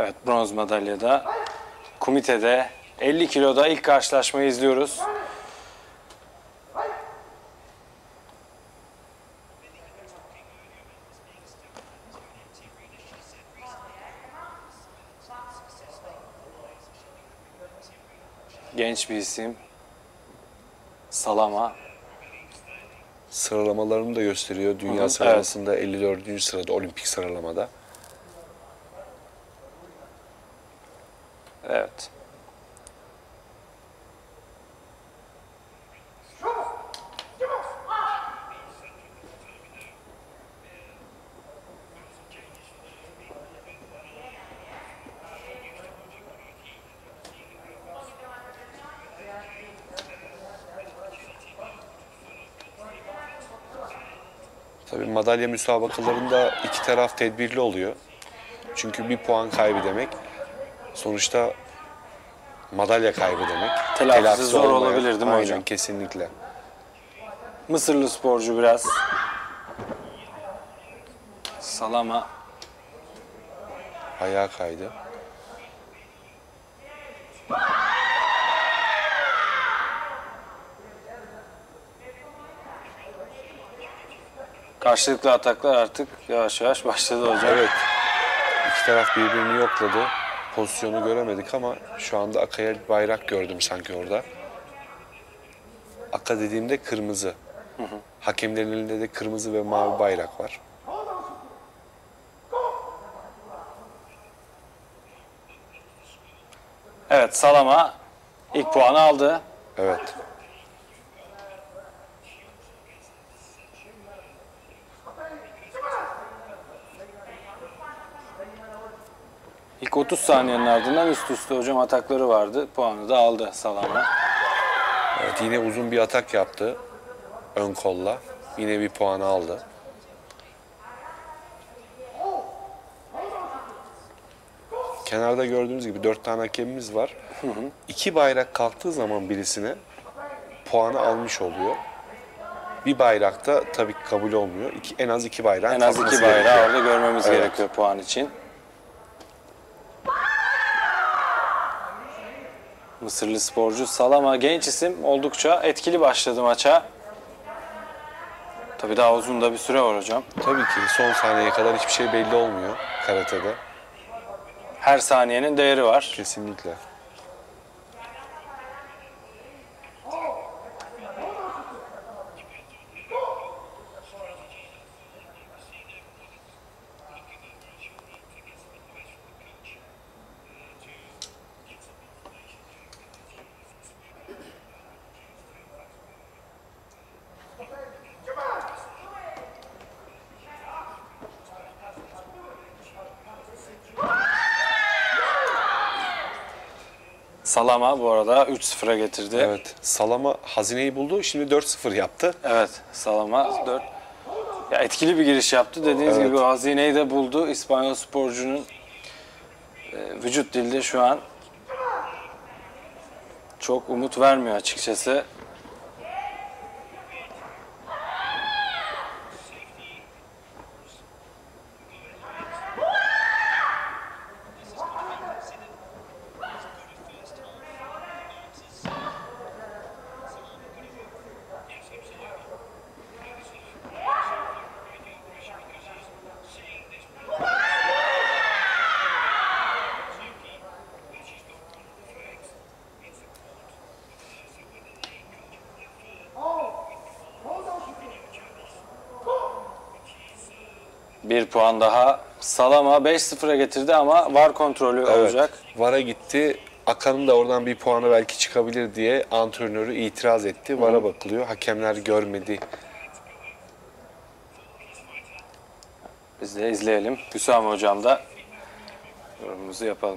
Evet, bronz madalyada. Komitede 50 kiloda ilk karşılaşmayı izliyoruz. Genç bir isim. Salama. Sıralamalarını da gösteriyor. Dünya sıralamasında 54. sırada olimpik sıralamada. Evet. Tabii madalya müsabakalarında iki taraf tedbirli oluyor. Çünkü bir puan kaybı demek sonuçta madalya kaybı demek. Telafisi zor olmayan, olabilir değil mi aynen, hocam? Kesinlikle. Mısırlı sporcu biraz. Salama. Ayağa kaydı. Karşılıklı ataklar artık yavaş yavaş başladı hocam. Evet. İki taraf birbirini yokladı. Pozisyonu göremedik ama şu anda Aka'ya bayrak gördüm sanki orada. Aka dediğimde kırmızı. Hakemlerin elinde de kırmızı ve mavi bayrak var. Evet, Salama ilk puanı aldı. Evet. İlk 30 saniyenin ardından üst üste hocam atakları vardı. Puanı da aldı Salama. Evet, yine uzun bir atak yaptı. Ön kolla. Yine bir puan aldı. Kenarda gördüğünüz gibi 4 tane hakemimiz var. İki bayrak kalktığı zaman birisine puanı almış oluyor. Bir bayrakta tabii ki kabul olmuyor. En az iki bayrağın En az kalkması iki bayrağı gerekiyor. orada görmemiz Evet. gerekiyor puan için. Mısırlı sporcu Salama genç isim, oldukça etkili başladı maça. Tabii daha uzun da bir süre var hocam. Tabii ki son saniyeye kadar hiçbir şey belli olmuyor karatede. Her saniyenin değeri var. Kesinlikle. Salama bu arada 3-0'a getirdi. Evet. Salama hazineyi buldu. Şimdi 4-0 yaptı. Evet, Salama 4. Ya etkili bir giriş yaptı. Dediğiniz Evet. gibi o hazineyi de buldu. İspanyol sporcunun vücut dilde şu an çok umut vermiyor açıkçası. Bir puan daha. Salama 5-0'a getirdi ama VAR kontrolü olacak. VAR'a gitti. Akan'ın da oradan bir puanı belki çıkabilir diye antrenörü itiraz etti. VAR'a bakılıyor. Hakemler görmedi. Biz de izleyelim. Hüsam hocam da yorumumuzu yapalım.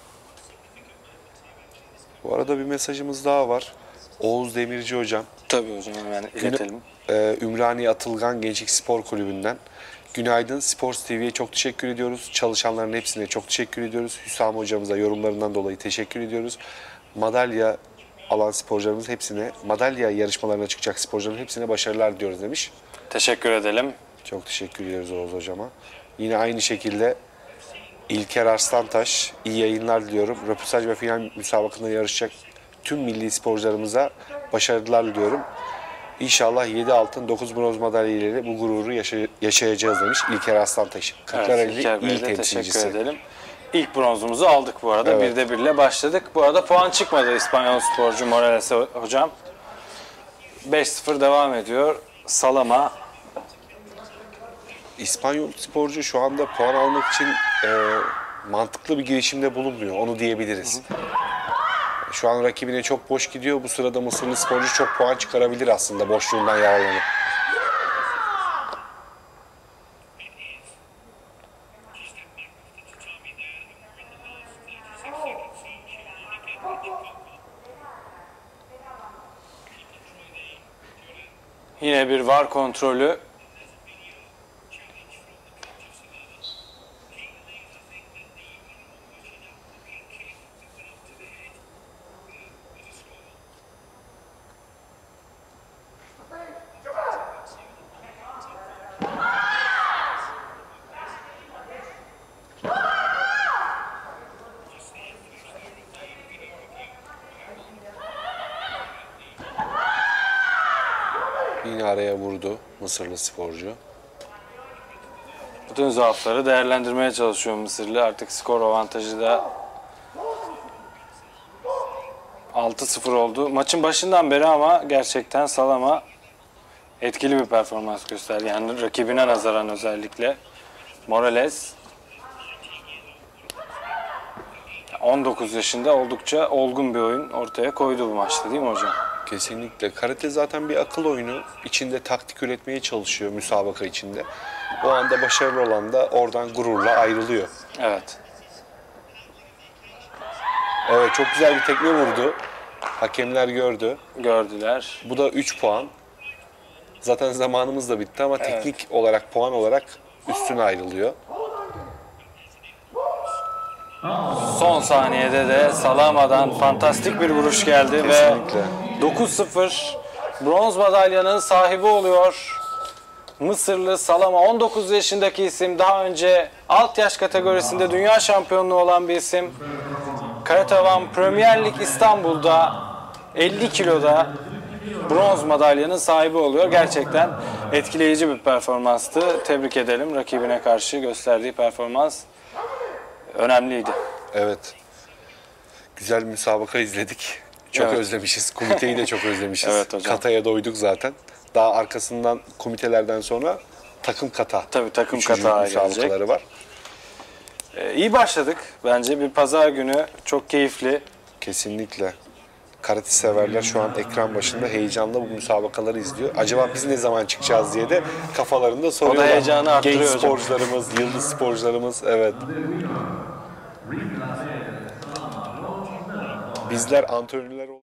Bu arada bir mesajımız daha var. Oğuz Demirci hocam. Tabii hocam hemen iletelim. Ümraniye Atılgan Gençlik Spor Kulübü'nden. Günaydın. Sports TV'ye çok teşekkür ediyoruz. Çalışanların hepsine çok teşekkür ediyoruz. Hüsam hocamıza yorumlarından dolayı teşekkür ediyoruz. Madalya alan sporcularımız hepsine, madalya yarışmalarına çıkacak sporcuların hepsine başarılar diliyoruz demiş. Teşekkür edelim. Çok teşekkür ediyoruz Oğuz hocama. Yine aynı şekilde İlker Arslantaş, iyi yayınlar diliyorum. Röportaj ve final müsabakasında yarışacak tüm milli sporcularımıza başarılar diliyorum. İnşallah 7 altın 9 bronz madalya ile bu gururu yaşayacağız demiş İlker Arslantaş. Evet, Kırklareli İlker Bey'e il de temsilcisi. teşekkür edelim. İlk bronzumuzu aldık bu arada. Evet. 1'de 1 ile başladık. Bu arada puan çıkmadı İspanyol sporcu Morales'e hocam. 5-0 devam ediyor. Salama. İspanyol sporcu şu anda puan almak için mantıklı bir girişimde bulunmuyor. Onu diyebiliriz. Şu an rakibine çok boş gidiyor. Bu sırada Mısırlı sporcu çok puan çıkarabilir aslında boşluğundan yararlanıp. Yine bir VAR kontrolü. Yine araya vurdu Mısırlı sporcu. Bütün zaafları değerlendirmeye çalışıyor Mısırlı. Artık skor avantajı da 6-0 oldu. Maçın başından beri ama gerçekten Salama etkili bir performans gösterdi. Yani rakibine nazaran özellikle. Morales 19 yaşında oldukça olgun bir oyun ortaya koydu bu maçta değil mi hocam? Kesinlikle. Karate zaten bir akıl oyunu. İçinde taktik üretmeye çalışıyor müsabaka içinde. O anda başarılı olan da oradan gururla ayrılıyor. Evet. Evet, çok güzel bir tekme vurdu. Hakemler gördü. Gördüler. Bu da 3 puan. Zaten zamanımız da bitti ama teknik olarak, puan olarak üstüne ayrılıyor. Son saniyede de Salama'dan fantastik bir vuruş geldi Kesinlikle. ve 9-0 bronz madalyanın sahibi oluyor. Mısırlı Salama 19 yaşındaki isim, daha önce alt yaş kategorisinde dünya şampiyonluğu olan bir isim. Karate One Premier Lig İstanbul'da 50 kiloda bronz madalyanın sahibi oluyor. Gerçekten etkileyici bir performanstı. Tebrik edelim. Rakibine karşı gösterdiği performans önemliydi. Evet. Güzel bir müsabaka izledik. Çok Evet. özlemişiz. Komiteyi de çok özlemişiz. Evet hocam. Kata'ya doyduk zaten. Daha arkasından komitelerden sonra takım kata. Tabii takım Üçüncü kata müsabakaları gelecek. var. İyi başladık. Bence bir pazar günü çok keyifli. Kesinlikle. Karate severler şu an ekran başında heyecanla bu müsabakaları izliyor. Acaba biz ne zaman çıkacağız diye de kafalarında soruyorlar. heyecanı arttırıyor Genç hocam. sporcularımız, yıldız sporcularımız, evet. Bizler antrenörler